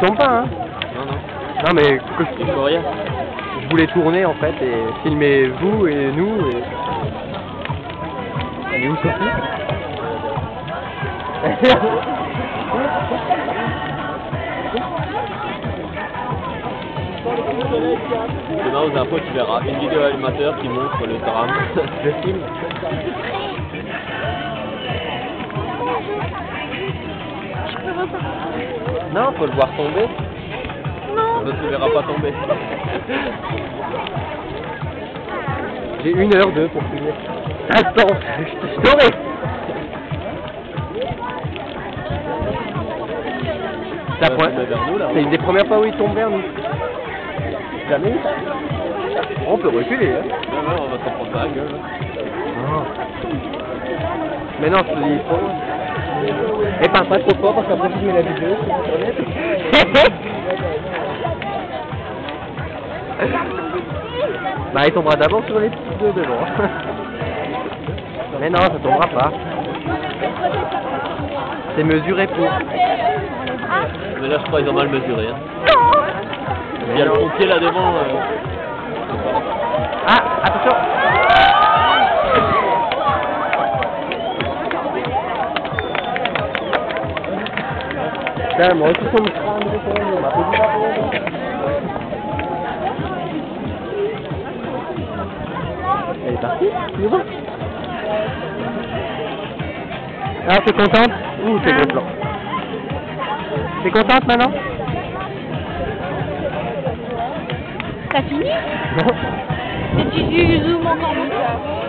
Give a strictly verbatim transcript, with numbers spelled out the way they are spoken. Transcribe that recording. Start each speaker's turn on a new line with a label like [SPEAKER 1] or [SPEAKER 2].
[SPEAKER 1] tombe pas, hein?
[SPEAKER 2] Non, non.
[SPEAKER 1] Non, mais que
[SPEAKER 2] Tu peux rien.
[SPEAKER 1] je voulais tourner en fait et filmer vous et nous et. Elle est où Sophie?
[SPEAKER 2] Demain aux infos tu verras une vidéo animateur qui montre le tram.
[SPEAKER 1] Le film. Non, faut le voir tomber.
[SPEAKER 2] On ne se verra pas tomber.
[SPEAKER 1] J'ai une heure deux pour finir. Attends, je t'aurai. C'est la première- c'est une des premières fois où il tombe vers nous. Jamais. On peut reculer, hein.
[SPEAKER 2] Non, non, on va s'en prendre à la gueule.
[SPEAKER 1] Ah. Mais non, je te dis trop loin. Et parle pas trop fort parce qu'après je mets la vidéo sur internet. Bah il tombera d'abord sur les petits deux devant. Mais non, ça tombera pas. C'est mesuré pour.
[SPEAKER 2] Mais là je crois qu'ils ont mal mesuré. Hein. Il y a le pompier là devant. Euh...
[SPEAKER 1] Ah, attention. Putain, moi aussi sur le crâne, on m'a posé la bombe. Elle est partie, tu vois? Alors, t'es contente? Ouh, c'est gros plan. T'es contente maintenant?
[SPEAKER 3] T'as fini?
[SPEAKER 1] Non.
[SPEAKER 3] Et tu, tu zoomes encore mieux.